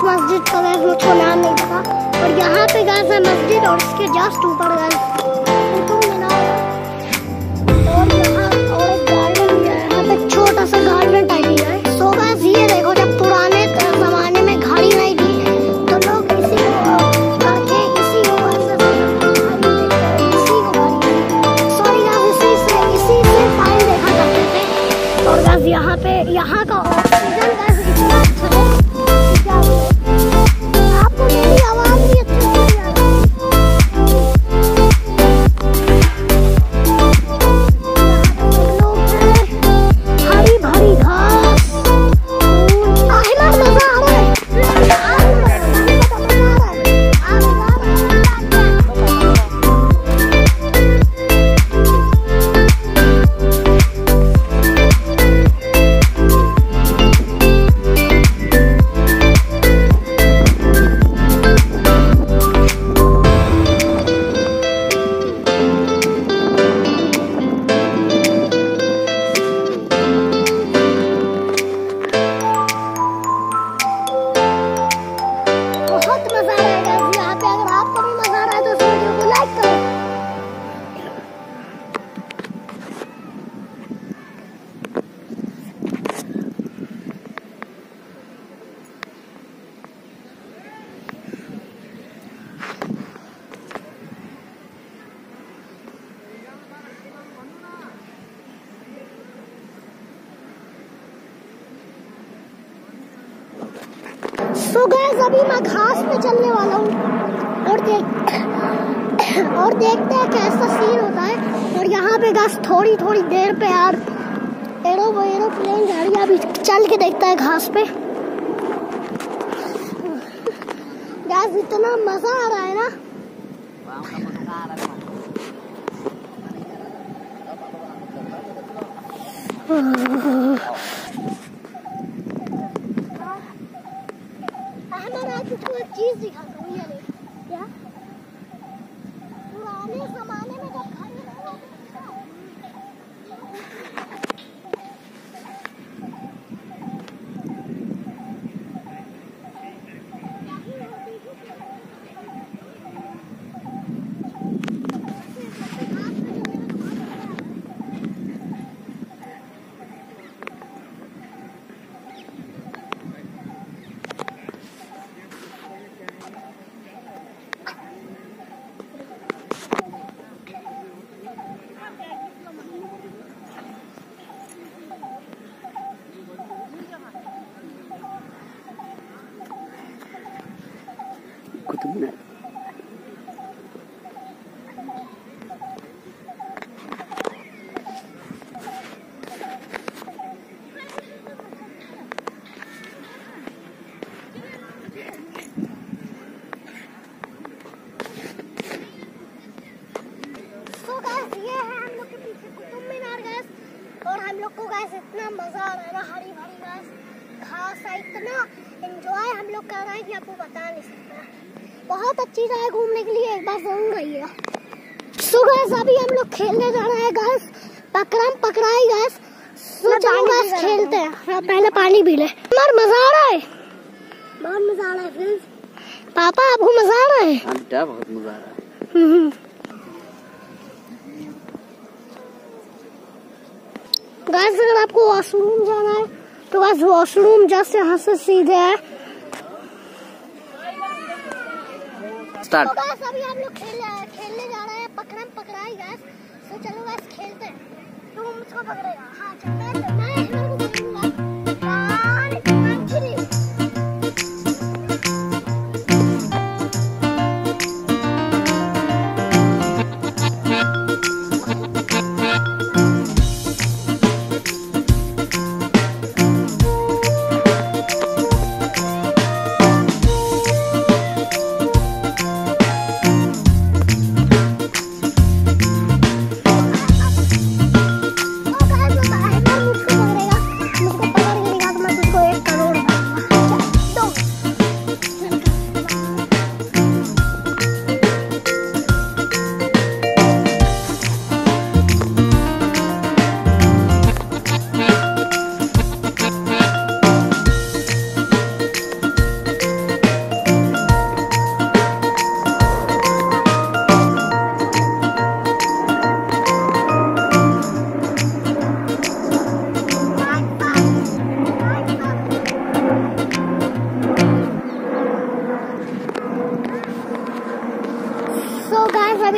मस्जिद का गैस मुझको नाम नहीं पता। और यहाँ पे गैस है मस्जिद और इसके जस्ट ऊपर गैस और यहाँ और एक गार्डन भी है। यहाँ पे छोटा सा गार्डन टाइप ही है। सो गैस ये देखो, जब पुराने जमाने में घड़ी नहीं थी तो लोग इसी को करके इसी को इसी से टाइम देखा करते थे। और गैस यहाँ पे यहाँ का ऑक्सीजन गैस इतना अच्छा है। आपको मेरी आवाज भी अच्छे से नहीं आ रही। लोग हैं, हरी भरी घास, मजा आ रहा है। सो गैस अभी मैं घास पे चलने वाला हूँ और देखते हैं कैसा सीन होता है। और यहाँ पे गैस थोड़ी थोड़ी देर पे यार एरोप्लेन गाड़ी अभी चल के देखता है घास पे। गैस इतना मजा आ रहा है ना। तुझको एक चीज दिखाता हूँ, ये देख। क्या पुराने जमाने में जब घड़ी नहीं कुतुब और हम लोग को गैस इतना मजा आ रहा है ना। हरी भरी गैस घास है, इतना एंजॉय हम लोग कर रहे हैं कि आपको बता नहीं सकता। बहुत अच्छी जगह घूमने के लिए, एक बार जरूर आइएगा। सो गैस अभी हम लोग खेलने जा रहे हैं गैस, पकड़म पकड़ाई गैस। सो चलो गैस खेलते हैं। हाँ, पहले पानी पी ले। यार मजा आ रहा है, बहुत मजा आ रहा है फ्रेंड्स। पापा आपको मजा आ रहा है? हाँ बेटा, बहुत मजा आ रहा है। गैस अगर आपको वॉशरूम जाना है तो बस वॉशरूम जस्ट यहाँ से सीधे है। स्टार्ट। तो गैस अभी हम लोग खेलने जा रहे हैं पकड़म पकड़ाई गैस। तो चलो गैस खेलते हैं। तो मुझको पकड़ेगा। हाँ चल मैं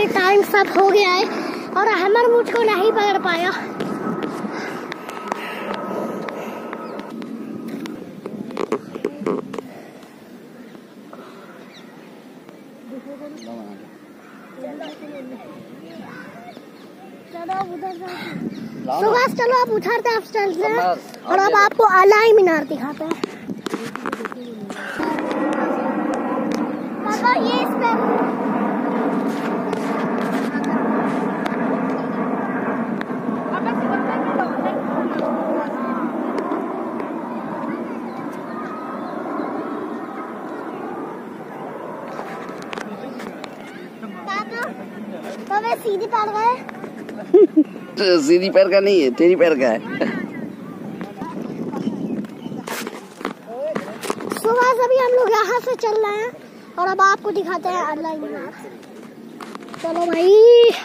अभी टाइम सब हो गया है और हमर मुझको नहीं पकड़ पाया। चलो आप उधर तरफ चलते हैं और अब आपको अलाई मीनार दिखाते हैं। पापा ये इस पे पापा सीधी पैर गए। सीधी पैर का नहीं है, तेरी पैर का है। सुबह से भी हम लोग यहाँ से चल रहे हैं और अब आपको दिखाते हैं अलाई मीनार। चलो भाई।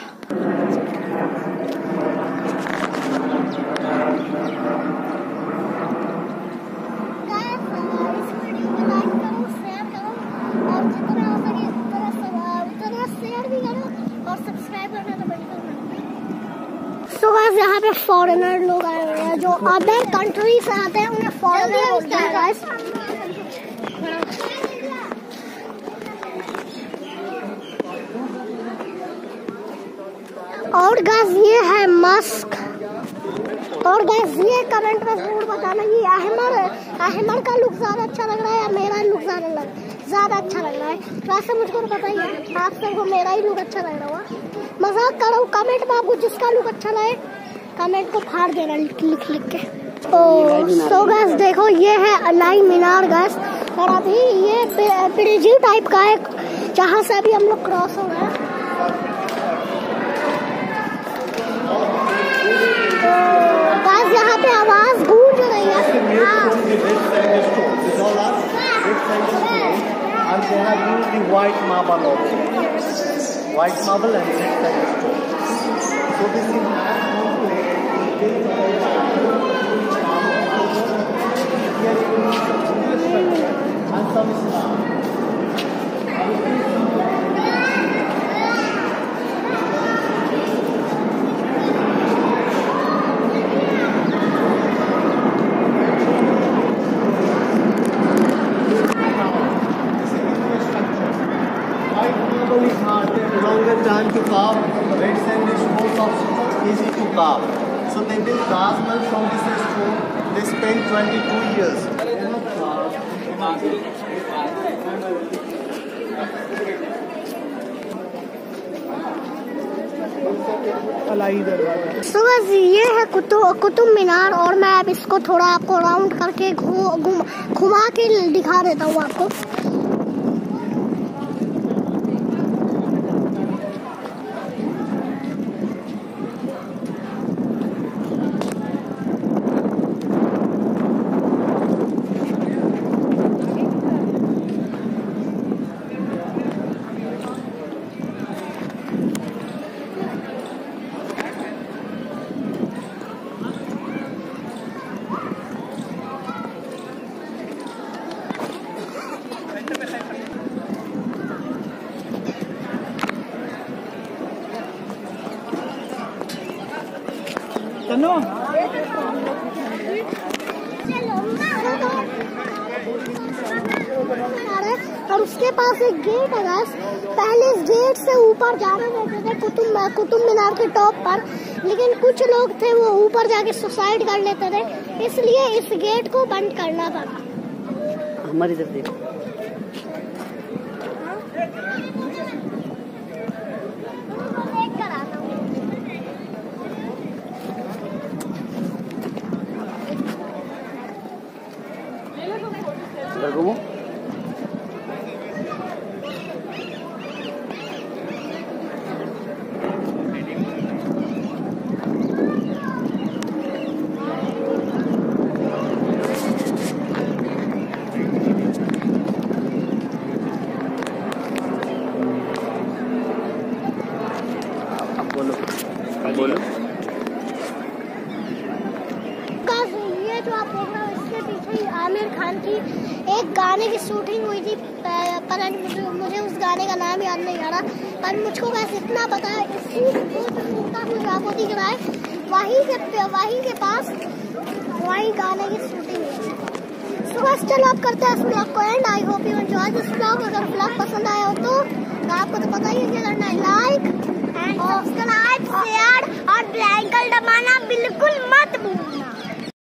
इस वीडियो को लाइक करो, शेयर करो और जितना हो सके उतना शेयर भी करो और सब्सक्राइब करना तो बिल्कुल मत भूलिए। सुबह से यहाँ पे फॉरेनर लोग आए हुए हैं जो अदर कंट्री से आते हैं, उन्हें फॉरेनर बोलते हैं गाइस। और गाइस ये है मस्क। और गाइस ये कमेंट में जरूर बताना कि अहमर का लुक ज्यादा अच्छा लग रहा है या मेरा लुक ज्यादा अच्छा लग रहा है। वैसे मुझको तो पता ही है, आप सबको मेरा ही लुक अच्छा लग रहा होगा। मजाक कर रहा हूँ। कमेंट में आपको जिसका लुक अच्छा लगे कमेंट को फाड़ देना लिख के। तो गाइस देखो ये है अलाई मीनार गाइस। और अभी ये ब्रिज टाइप का है जहाँ से अभी हम लोग क्रॉस हो गए। गाइस यहाँ पे आवाज गूंज रही है। And they have used the white marble also. White marble and red sandstone. So this is and some Islam. Longer time to carve, red sandstone is easy to carve. So they built Taj Mahal from this stone. They spent 22 years. So बस ये है कुतुब मीनार और मैं अब इसको थोड़ा आपको round करके घुमा के दिखा देता हूँ आपको। और उसके पास एक गेट है गाइस। पहले इस गेट से ऊपर जाना देते थे कुतुब मीनार के टॉप पर, लेकिन कुछ लोग थे वो ऊपर जाके सुसाइड कर लेते थे, इसलिए इस गेट को बंद करना पड़ा। हमारी तरफ देखो। बोलो। ये जो आप देख रहे हो इसके पीछे ही आमिर खान की एक गाना गाने की शूटिंग हुई थी, पर मुझे उस गाने का नाम याद नहीं आ रहा, पर मुझको बस इतना पता है इसी रापोती गिरा है, वहीं के पास वहीं गाने की शूटिंग हुई। सो बस चलो अब करते हैं इस ब्लॉग को end. I hope you enjoy this blog. अगर ब्लॉग पसंद आया हो तो आपको तो पता ही है करना है लाइक और सब्सक्राइब, शेयर और बेल आइकन दबाना बिल्कुल मत